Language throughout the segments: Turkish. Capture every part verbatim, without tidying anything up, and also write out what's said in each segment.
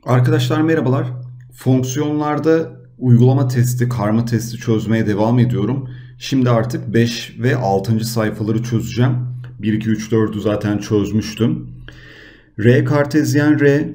Arkadaşlar merhabalar. Fonksiyonlarda uygulama testi, karma testi çözmeye devam ediyorum. Şimdi artık beş ve altıncı sayfaları çözeceğim. bir, iki, üç, dördü zaten çözmüştüm. R kartezyen R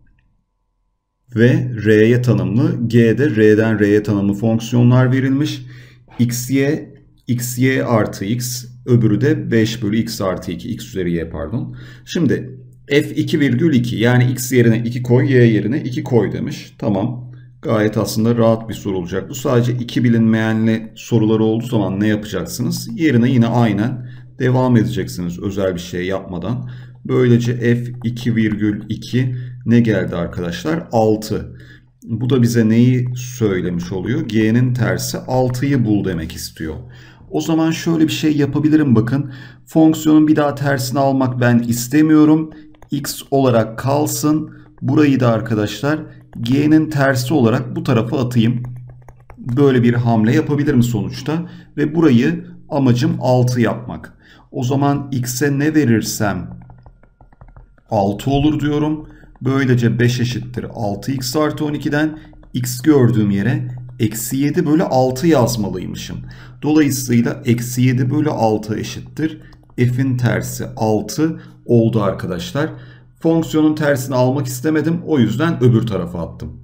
ve R'ye tanımlı. G'de R'den R'ye tanımlı fonksiyonlar verilmiş. xy, xy artı x, öbürü de beş bölü x artı iki, x üzeri y pardon. Şimdi f iki virgül iki yani x yerine iki koy, y yerine iki koy demiş. Tamam. Gayet aslında rahat bir soru olacak. Bu sadece iki bilinmeyenli soruları olduğu zaman ne yapacaksınız? Yerine yine aynen devam edeceksiniz özel bir şey yapmadan. Böylece f iki virgül iki ne geldi arkadaşlar? altı. Bu da bize neyi söylemiş oluyor? G'nin tersi altıyı bul demek istiyor. O zaman şöyle bir şey yapabilirim bakın. Fonksiyonun bir daha tersini almak ben istemiyorum. X olarak kalsın. Burayı da arkadaşlar G'nin tersi olarak bu tarafa atayım. Böyle bir hamle yapabilirim sonuçta. Ve burayı amacım altı yapmak. O zaman X'e ne verirsem altı olur diyorum. Böylece beş eşittir altı x artı on ikiden x gördüğüm yere eksi yedi bölü altı yazmalıymışım. Dolayısıyla eksi yedi bölü altı eşittir. F'in tersi altı oldu arkadaşlar. Fonksiyonun tersini almak istemedim. O yüzden öbür tarafa attım.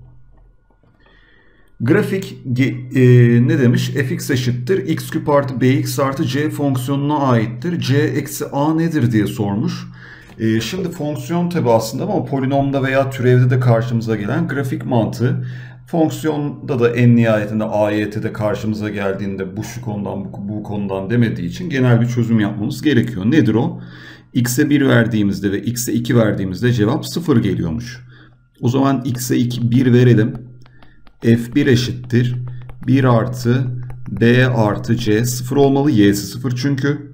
Grafik e, ne demiş? Fx eşittir x küp artı bx artı c fonksiyonuna aittir. C eksi a nedir diye sormuş. E, şimdi fonksiyon tabi aslında ama polinomda veya türevde de karşımıza gelen grafik mantığı. Fonksiyonda da en nihayetinde a y t'de karşımıza geldiğinde bu şu konudan bu, bu konudan demediği için genel bir çözüm yapmamız gerekiyor. Nedir o? X'e bir verdiğimizde ve x'e iki verdiğimizde cevap sıfır geliyormuş. O zaman x'e bir verelim. f bir eşittir bir artı b artı c sıfır olmalı. Y'si sıfır çünkü.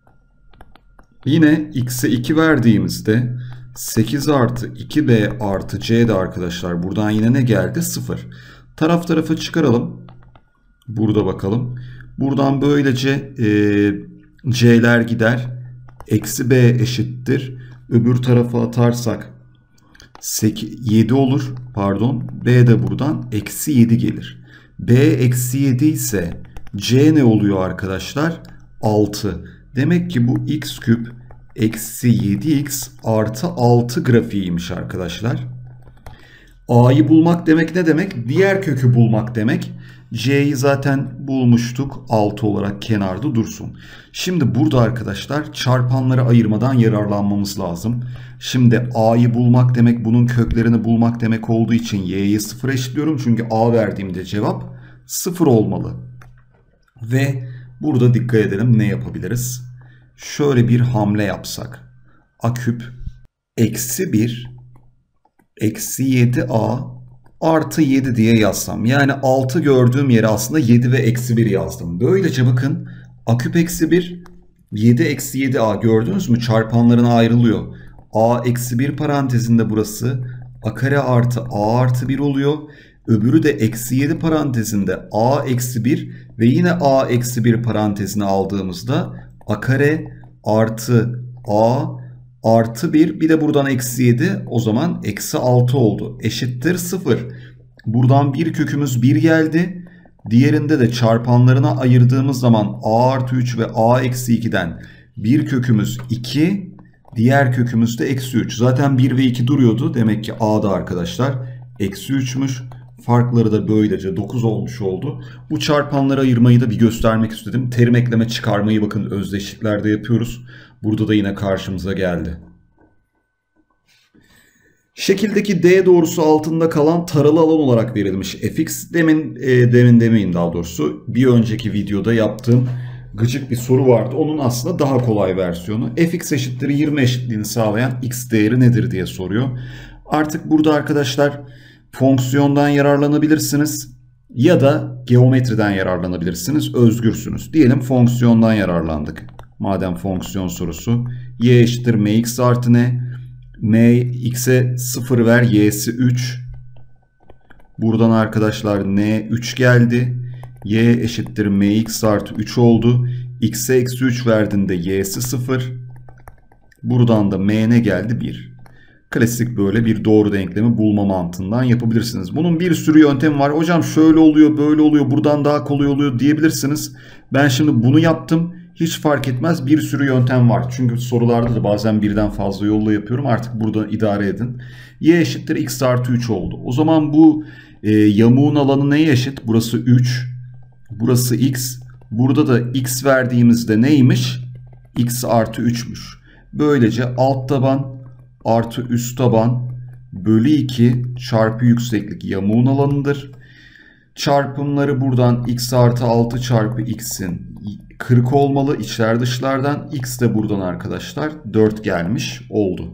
Yine x'e iki verdiğimizde sekiz artı iki b artı c de arkadaşlar buradan yine ne geldi? sıfır. Taraf tarafa çıkaralım. Burada bakalım. Buradan böylece e, c'ler gider. Eksi b eşittir. Öbür tarafa atarsak yedi olur. Pardon. B de buradan eksi yedi gelir. B eksi yedi ise C ne oluyor arkadaşlar? altı. Demek ki bu x küp eksi yedi x artı altı grafiğiymiş arkadaşlar. A'yı bulmak demek ne demek? Diğer kökü bulmak demek. C'yi zaten bulmuştuk. altı olarak kenarda dursun. Şimdi burada arkadaşlar çarpanları ayırmadan yararlanmamız lazım. Şimdi A'yı bulmak demek bunun köklerini bulmak demek olduğu için Y'yi sıfır eşitliyorum. Çünkü A verdiğimde cevap sıfır olmalı. Ve burada dikkat edelim ne yapabiliriz? Şöyle bir hamle yapsak. A küp eksi bir eksi yedi a artı yedi diye yazsam. Yani altı gördüğüm yere aslında yedi ve eksi bir yazdım. Böylece bakın a küp eksi bir, yedi eksi yedi a gördünüz mü? Çarpanlarına ayrılıyor. A eksi bir parantezinde burası a kare artı a artı bir oluyor. Öbürü de eksi yedi parantezinde a eksi bir ve yine a eksi bir parantezine aldığımızda a kare artı a artı bir, bir de buradan eksi yedi, o zaman eksi altı oldu. Eşittir sıfır. Buradan bir kökümüz bir geldi. Diğerinde de çarpanlarına ayırdığımız zaman a artı üç ve a eksi ikiden bir kökümüz iki. Diğer kökümüz de eksi üç. Zaten bir ve iki duruyordu. Demek ki a'da arkadaşlar eksi üçmüş. Farkları da böylece dokuz olmuş oldu. Bu çarpanları ayırmayı da bir göstermek istedim. Terim ekleme çıkarmayı bakın özdeşliklerde yapıyoruz. Burada da yine karşımıza geldi. Şekildeki D doğrusu altında kalan taralı alan olarak verilmiş fx. Demin, e, demin demeyin daha doğrusu. Bir önceki videoda yaptığım gıcık bir soru vardı. Onun aslında daha kolay versiyonu. Fx eşittir yirmi eşitliğini sağlayan x değeri nedir diye soruyor. Artık burada arkadaşlar fonksiyondan yararlanabilirsiniz ya da geometriden yararlanabilirsiniz. Özgürsünüz. Diyelim fonksiyondan yararlandık. Madem fonksiyon sorusu. Y eşittir mx artı n. M x'e sıfır ver. Y'si üç. Buradan arkadaşlar n üç geldi. Y eşittir mx artı üç oldu. X'e eksi üç verdiğinde y'si sıfır. Buradan da m ne geldi? bir. Klasik böyle bir doğru denklemi bulma mantığından yapabilirsiniz. Bunun bir sürü yöntemi var. Hocam şöyle oluyor, böyle oluyor, buradan daha kolay oluyor diyebilirsiniz. Ben şimdi bunu yaptım. Hiç fark etmez, bir sürü yöntem var. Çünkü sorularda da bazen birden fazla yolla yapıyorum. Artık burada idare edin. Y eşittir x artı üç oldu. O zaman bu e, yamuğun alanı neye eşit? Burası üç. Burası x. Burada da x verdiğimizde neymiş? X artı üçmüş. Böylece alt taban artı üst taban bölü iki çarpı yükseklik yamuğun alanıdır. Çarpımları buradan x artı altı çarpı x'in kırk olmalı içler dışlardan. X de buradan arkadaşlar dört gelmiş oldu.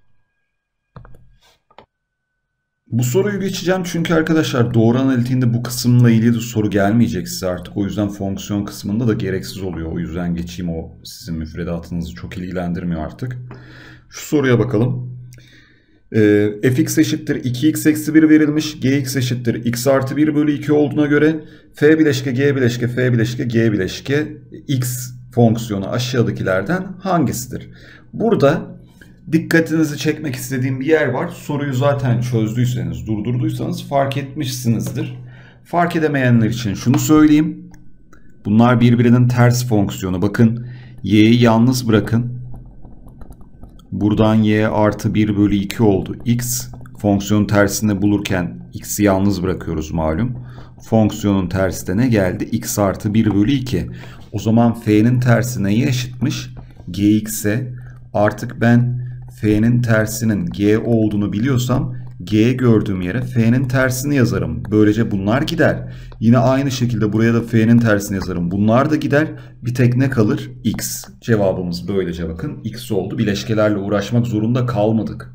Bu soruyu geçeceğim çünkü arkadaşlar doğru analitiğinde bu kısımla ilgili de soru gelmeyecek size artık. O yüzden fonksiyon kısmında da gereksiz oluyor. O yüzden geçeyim, o sizin müfredatınızı çok ilgilendirmiyor artık. Şu soruya bakalım. Ee, fx eşittir iki x eksi bir verilmiş. Gx eşittir x artı bir bölü iki olduğuna göre f bileşke g bileşke f bileşke g bileşke x fonksiyonu aşağıdakilerden hangisidir? Burada dikkatinizi çekmek istediğim bir yer var. Soruyu zaten çözdüyseniz, durdurduysanız fark etmişsinizdir. Fark edemeyenler için şunu söyleyeyim. Bunlar birbirinin ters fonksiyonu. Bakın y'yi yalnız bırakın. Buradan y artı bir bölü iki oldu. X fonksiyonun tersini bulurken x'i yalnız bırakıyoruz malum. Fonksiyonun tersi de ne geldi? X artı bir bölü iki. O zaman f'nin tersi neye eşitmiş? Gx'e. Artık ben f'nin tersinin g olduğunu biliyorsam g gördüğüm yere f'nin tersini yazarım. Böylece bunlar gider. Yine aynı şekilde buraya da f'nin tersini yazarım. Bunlar da gider. Bir tek ne kalır? X. Cevabımız böylece bakın x oldu. Bileşkelerle uğraşmak zorunda kalmadık.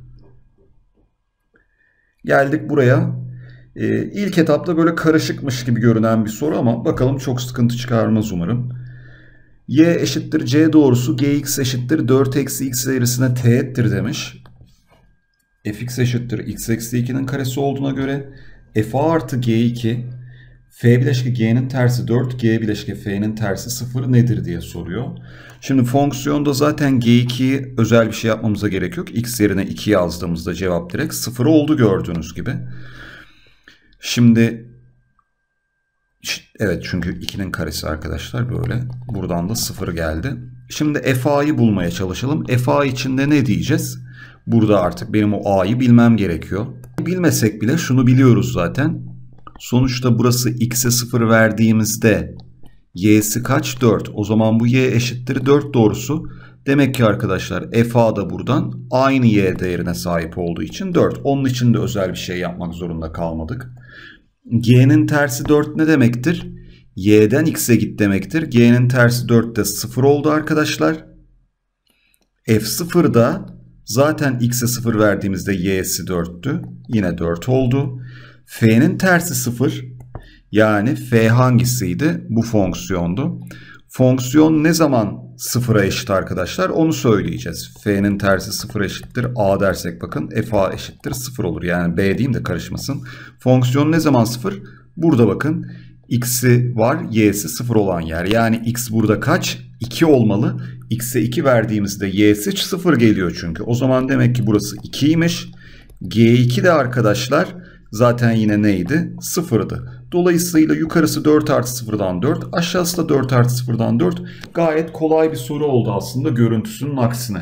Geldik buraya. Ee, ilk etapta böyle karışıkmış gibi görünen bir soru ama bakalım çok sıkıntı çıkarmaz umarım. Y eşittir c doğrusu gx eşittir dört eksi x eğrisine teğettir demiş. Fx eşittir x eksi ikinin karesi olduğuna göre f artı g iki f bileşke g'nin tersi dört, g bileşke f'nin tersi sıfır nedir diye soruyor. Şimdi fonksiyonda zaten g ikiyi özel bir şey yapmamıza gerek yok. X yerine iki yazdığımızda cevap direkt sıfır oldu gördüğünüz gibi. Şimdi evet, çünkü ikinin karesi arkadaşlar böyle. Buradan da sıfır geldi. Şimdi f a'yı bulmaya çalışalım. F a içinde ne diyeceğiz? Burada artık benim o a'yı bilmem gerekiyor. Bilmesek bile şunu biliyoruz zaten. Sonuçta burası x'e sıfır verdiğimizde y'si kaç? dört. O zaman bu y eşittir dört doğrusu. Demek ki arkadaşlar f a da buradan aynı y değerine sahip olduğu için dört. Onun için de özel bir şey yapmak zorunda kalmadık. G'nin tersi dört ne demektir? Y'den x'e git demektir. G'nin tersi dört de sıfır oldu arkadaşlar. f sıfır da zaten x'e sıfır verdiğimizde y'si dörttü. Yine dört oldu. F'nin tersi sıfır. Yani f hangisiydi? Bu fonksiyondu. Fonksiyon ne zaman sıfıra eşit arkadaşlar? Onu söyleyeceğiz. F'nin tersi sıfır eşittir a dersek bakın f a eşittir sıfır olur. Yani b diyeyim de karışmasın. Fonksiyon ne zaman sıfır? Burada bakın x'i var, y'si sıfır olan yer. Yani x burada kaç? iki olmalı. X'e iki verdiğimizde y'si sıfır geliyor çünkü. O zaman demek ki burası ikiymiş. g iki de arkadaşlar zaten yine neydi? sıfırdı. Dolayısıyla yukarısı dört artı sıfırdan dört, aşağısı da dört artı sıfırdan dört. Gayet kolay bir soru oldu aslında görüntüsünün aksine.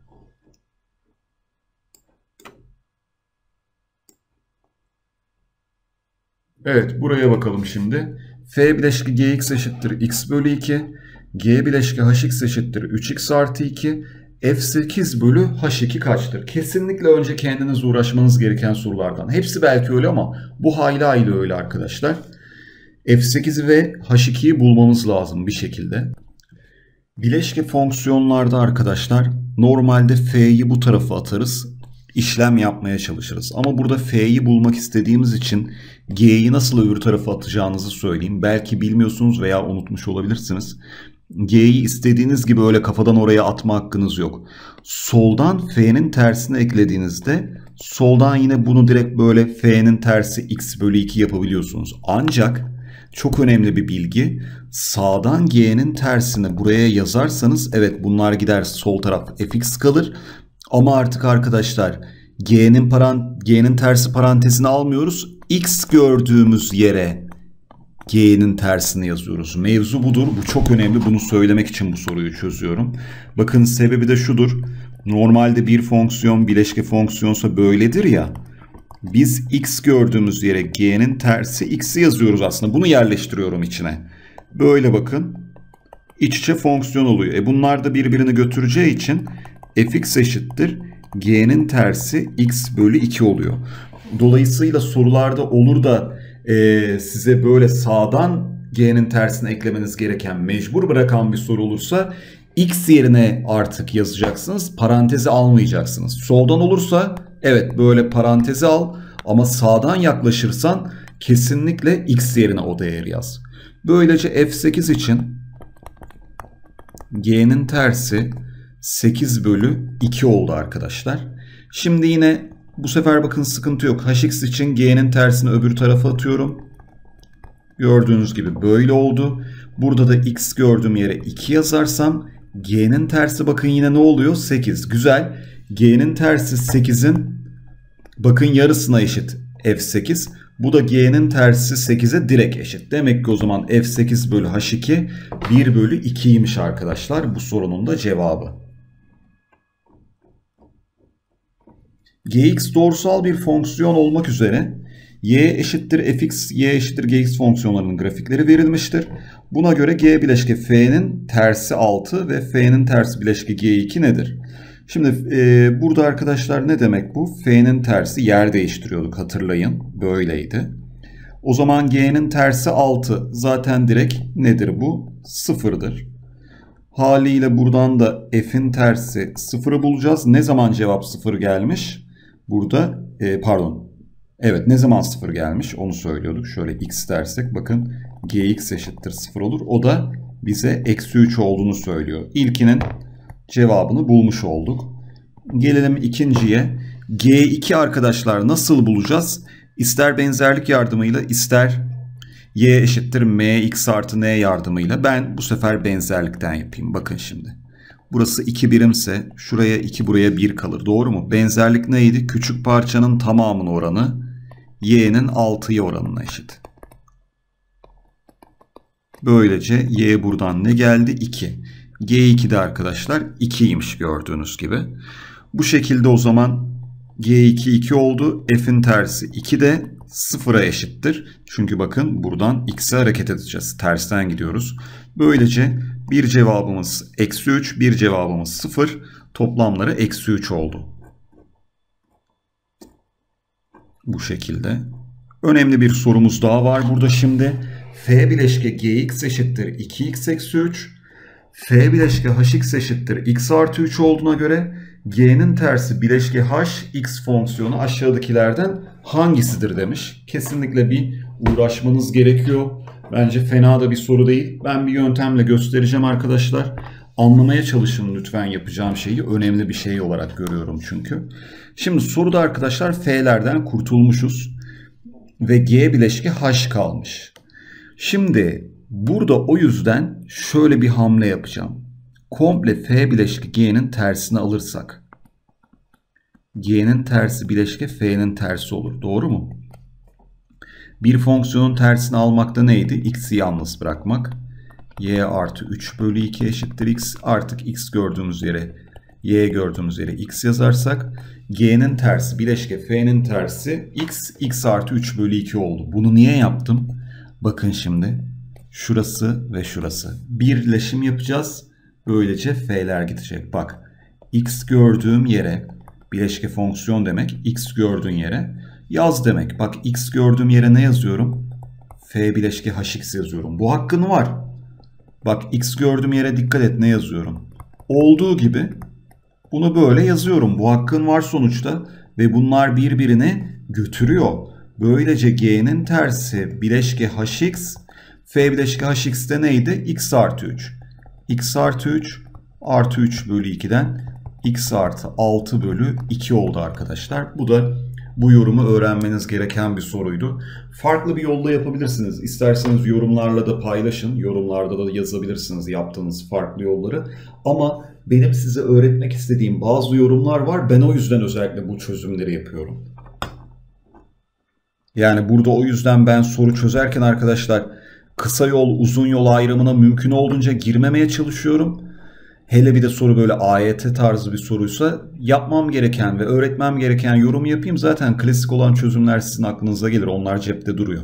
Evet, buraya bakalım şimdi. F bileşki gx eşittir x bölü iki. G bileşki hx eşittir üç x artı iki. F sekiz bölü h iki kaçtır? Kesinlikle önce kendiniz uğraşmanız gereken sorulardan. Hepsi belki öyle ama bu hayli hayli öyle arkadaşlar. F sekiz ve h ikiyi bulmamız lazım bir şekilde. Bileşke fonksiyonlarda arkadaşlar normalde f'yi bu tarafa atarız. İşlem yapmaya çalışırız. Ama burada f'yi bulmak istediğimiz için g'yi nasıl öbür tarafa atacağınızı söyleyeyim. Belki bilmiyorsunuz veya unutmuş olabilirsiniz. G'yi istediğiniz gibi öyle kafadan oraya atma hakkınız yok. Soldan f'nin tersini eklediğinizde soldan yine bunu direkt böyle f'nin tersi x bölü iki yapabiliyorsunuz. Ancak çok önemli bir bilgi, sağdan g'nin tersini buraya yazarsanız evet bunlar gider, sol taraf fx kalır. Ama artık arkadaşlar G'nin paran G'nin tersi parantezini almıyoruz. X gördüğümüz yere G'nin tersini yazıyoruz. Mevzu budur. Bu çok önemli. Bunu söylemek için bu soruyu çözüyorum. Bakın sebebi de şudur. Normalde bir fonksiyon bileşke fonksiyonsa böyledir ya. Biz X gördüğümüz yere G'nin tersi X'i yazıyoruz aslında. Bunu yerleştiriyorum içine. Böyle bakın. İç içe fonksiyon oluyor. E bunlar da birbirini götüreceği için fx eşittir G'nin tersi X bölü iki oluyor. Dolayısıyla sorularda olur da e, size böyle sağdan G'nin tersini eklemeniz gereken, mecbur bırakan bir soru olursa X yerine artık yazacaksınız. Parantezi almayacaksınız. Soldan olursa evet böyle parantezi al ama sağdan yaklaşırsan kesinlikle X yerine o değeri yaz. Böylece f sekiz için G'nin tersi sekiz bölü iki oldu arkadaşlar. Şimdi yine bu sefer bakın sıkıntı yok. Hx için G'nin tersini öbür tarafa atıyorum. Gördüğünüz gibi böyle oldu. Burada da X gördüğüm yere iki yazarsam G'nin tersi bakın yine ne oluyor? sekiz. Güzel. G'nin tersi sekizin bakın yarısına eşit f sekiz. Bu da G'nin tersi sekize direkt eşit. Demek ki o zaman f sekiz bölü h iki bir bölü ikiymiş arkadaşlar. Bu sorunun da cevabı. Gx doğrusal bir fonksiyon olmak üzere y eşittir fx, y eşittir gx fonksiyonlarının grafikleri verilmiştir. Buna göre g bileşke f'nin tersi altı ve f'nin tersi bileşke g iki nedir? Şimdi e, burada arkadaşlar ne demek bu? F'nin tersi yer değiştiriyorduk, hatırlayın. Böyleydi. O zaman g'nin tersi altı. Zaten direkt nedir bu? sıfırdır. Haliyle buradan da f'in tersi sıfırı bulacağız. Ne zaman cevap sıfır gelmiş? Burada e, pardon. Evet, ne zaman sıfır gelmiş onu söylüyorduk. Şöyle x dersek bakın gx eşittir sıfır olur. O da bize eksi üç olduğunu söylüyor. İlkinin cevabını bulmuş olduk. Gelelim ikinciye. G iki arkadaşlar nasıl bulacağız? İster benzerlik yardımıyla ister y eşittir mx artı n yardımıyla. Ben bu sefer benzerlikten yapayım. Bakın şimdi. Burası iki birimse şuraya iki buraya bir kalır. Doğru mu? Benzerlik neydi? Küçük parçanın tamamının oranı y'nin altıya oranına eşit. Böylece y buradan ne geldi? iki. G iki de arkadaşlar ikiymiş gördüğünüz gibi. Bu şekilde o zaman G iki iki oldu. F'in tersi iki de sıfıra eşittir. Çünkü bakın buradan x'e hareket edeceğiz. Tersten gidiyoruz. Böylece bir cevabımız eksi üç, bir cevabımız sıfır. Toplamları eksi üç oldu. Bu şekilde. Önemli bir sorumuz daha var burada şimdi. F bileşke gx eşittir iki x eksi üç. F bileşke hx eşittir x artı üç olduğuna göre g'nin tersi bileşke h x fonksiyonu aşağıdakilerden hangisidir demiş. Kesinlikle bir uğraşmanız gerekiyor. Bence fena da bir soru değil. Ben bir yöntemle göstereceğim arkadaşlar. Anlamaya çalışın lütfen yapacağım şeyi. Önemli bir şey olarak görüyorum çünkü. Şimdi soruda arkadaşlar f'lerden kurtulmuşuz. Ve g bileşke h kalmış. Şimdi burada o yüzden şöyle bir hamle yapacağım. Komple f bileşke g'nin tersini alırsak g'nin tersi bileşke f'nin tersi olur. Doğru mu? Bir fonksiyonun tersini almakta neydi? X'i yalnız bırakmak. Y artı üç bölü iki eşittir x. Artık x gördüğümüz yere y gördüğümüz yere x yazarsak g'nin tersi bileşke f'nin tersi x, x artı üç bölü iki oldu. Bunu niye yaptım? Bakın şimdi şurası ve şurası. Birleşim yapacağız. Böylece f'ler gidecek. Bak x gördüğüm yere bileşke fonksiyon demek. X gördüğün yere yaz demek. Bak x gördüğüm yere ne yazıyorum? F bileşke hx yazıyorum. Bu hakkın var. Bak x gördüğüm yere dikkat et ne yazıyorum? Olduğu gibi bunu böyle yazıyorum. Bu hakkın var sonuçta. Ve bunlar birbirini götürüyor. Böylece g'nin tersi bileşke hx. F bileşke hx de neydi? X artı üç. X artı üç artı üç bölü iki'den x artı altı bölü iki oldu arkadaşlar. Bu da bu yorumu öğrenmeniz gereken bir soruydu. Farklı bir yolla yapabilirsiniz. İsterseniz yorumlarla da paylaşın. Yorumlarda da yazabilirsiniz yaptığınız farklı yolları. Ama benim size öğretmek istediğim bazı yorumlar var. Ben o yüzden özellikle bu çözümleri yapıyorum. Yani burada o yüzden ben soru çözerken arkadaşlar kısa yol, uzun yol ayrımına mümkün olduğunca girmemeye çalışıyorum. Hele bir de soru böyle A Y T tarzı bir soruysa yapmam gereken ve öğretmem gereken yorum yapayım. Zaten klasik olan çözümler sizin aklınıza gelir. Onlar cepte duruyor.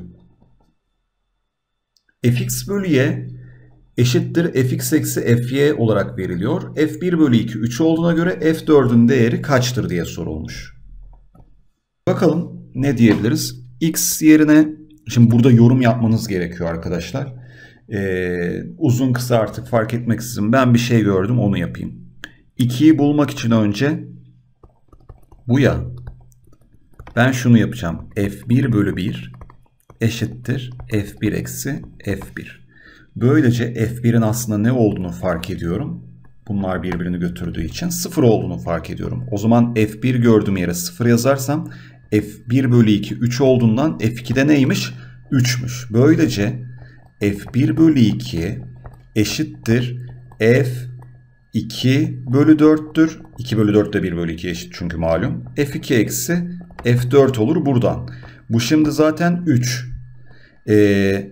Fx bölü y eşittir fx eksi fy olarak veriliyor. f bir bölü iki üç olduğuna göre f dördün değeri kaçtır diye sorulmuş. Bakalım ne diyebiliriz? X yerine, şimdi burada yorum yapmanız gerekiyor arkadaşlar. Ee, uzun kısa artık fark etmeksizin ben bir şey gördüm, onu yapayım. ikiyi bulmak için önce bu ya, ben şunu yapacağım. f bir bölü bir eşittir f bir eksi f bir. Böylece f bir'in aslında ne olduğunu fark ediyorum. Bunlar birbirini götürdüğü için sıfır olduğunu fark ediyorum. O zaman f bir gördüğüm yere sıfır yazarsam f bir bölü iki üç olduğundan f iki'de neymiş? üç'müş. Böylece f bir bölü iki eşittir f iki bölü dört'tür. iki bölü dört de bir bölü iki eşit çünkü malum. f iki eksi f dört olur buradan. Bu şimdi zaten üç. Ee,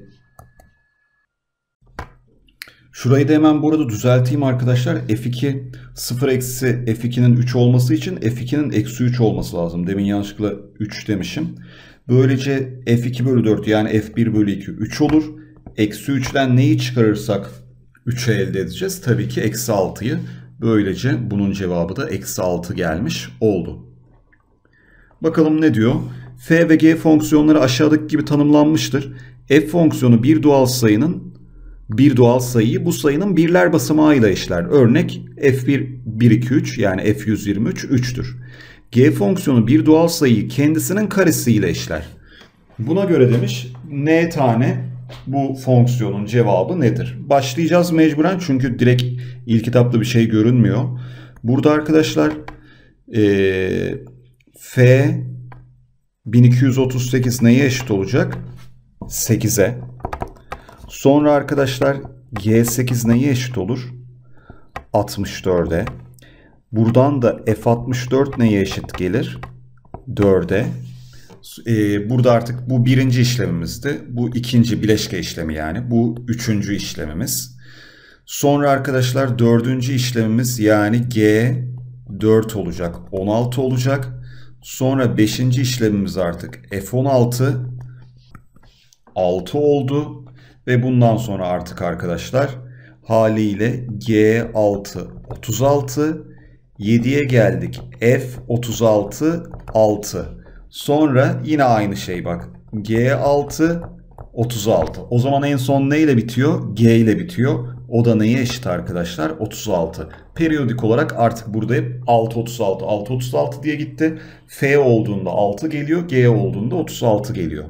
şurayı da hemen burada düzelteyim arkadaşlar. f iki sıfır eksi f iki'nin üç olması için f iki'nin eksi üç olması lazım. Demin yanlışlıkla üç demişim. Böylece f iki bölü dört yani f bir bölü iki üç olur. Eksi üç'ten neyi çıkarırsak üç'ü elde edeceğiz. Tabii ki eksi altı'yı. Böylece bunun cevabı da eksi altı gelmiş oldu. Bakalım ne diyor? F ve G fonksiyonları aşağıdaki gibi tanımlanmıştır. F fonksiyonu bir doğal sayının bir doğal sayıyı bu sayının birler basamağıyla eşler. Örnek f bir bir iki üç yani f yüz yirmi üç üç'tür. G fonksiyonu bir doğal sayıyı kendisinin karesiyle eşler. Buna göre demiş n tane bu fonksiyonun cevabı nedir? Başlayacağız mecburen çünkü direkt ilk kitapta bir şey görünmüyor. Burada arkadaşlar ee, f bin iki yüz otuz sekiz neye eşit olacak? sekiz'e. Sonra arkadaşlar g sekiz neye eşit olur? altmış dört'e. Buradan da f altmış dört neye eşit gelir? dört'e. Ee, burada artık bu birinci işlemimizdi. Bu ikinci bileşke işlemi yani. Bu üçüncü işlemimiz. Sonra arkadaşlar dördüncü işlemimiz yani g dört olacak. on altı olacak. Sonra beşinci işlemimiz artık f on altı altı oldu. Ve bundan sonra artık arkadaşlar haliyle g altı otuz altı. yedi'ye geldik. F otuz altı altı. Sonra yine aynı şey bak. g altı otuz altı. O zaman en son ne ile bitiyor? G ile bitiyor. O da neye eşit arkadaşlar? otuz altı. Periyodik olarak artık burada hep altı otuz altı altı otuz altı diye gitti. F olduğunda altı geliyor. G olduğunda otuz altı geliyor.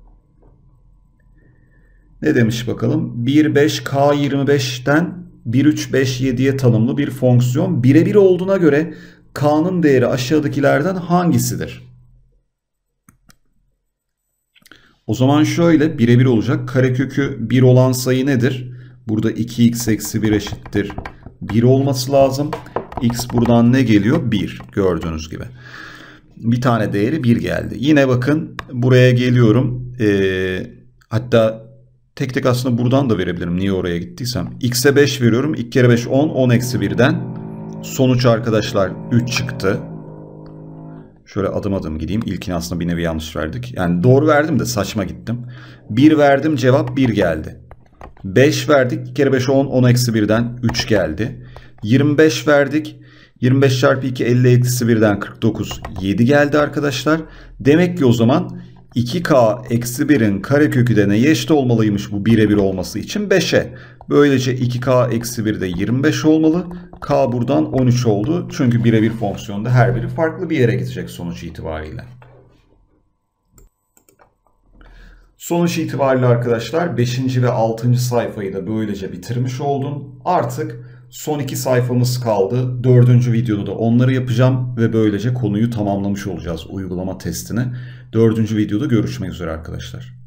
Ne demiş bakalım? bir beş k yirmi beş'ten bir üç beş yedi'ye tanımlı bir fonksiyon birebir olduğuna göre k'nın değeri aşağıdakilerden hangisidir? O zaman şöyle birebir olacak. Karekökü bir olan sayı nedir? Burada iki x eksi bir eşittir bir olması lazım. X buradan ne geliyor? bir. Gördüğünüz gibi. Bir tane değeri bir geldi. Yine bakın buraya geliyorum. Ee, hatta tek tek aslında buradan da verebilirim. Niye oraya gittiysem. X'e beş veriyorum. iki kere beş on. on eksi bir'den. Sonuç arkadaşlar üç çıktı. Şöyle adım adım gideyim. İlkini aslında bir nevi yanlış verdik. Yani doğru verdim de saçma gittim. bir verdim, cevap bir geldi. beş verdik. iki kere beş on. on eksi bir'den üç geldi. yirmi beş verdik. yirmi beş çarpı iki elli eksi bir'den kırk dokuz. yedi geldi arkadaşlar. Demek ki o zaman iki k eksi bir'in karekökü de neye eşit olmalıymış bu birebir olması için? beş'e. Böylece iki k eksi bir de yirmi beş olmalı. K buradan on üç oldu. Çünkü birebir fonksiyonda her biri farklı bir yere gidecek sonuç itibariyle. Sonuç itibariyle arkadaşlar beşinci ve altıncı sayfayı da böylece bitirmiş oldum. Artık Son iki sayfamız kaldı. Dördüncü videoda da onları yapacağım ve böylece konuyu tamamlamış olacağız, uygulama testini. Dördüncü videoda görüşmek üzere arkadaşlar.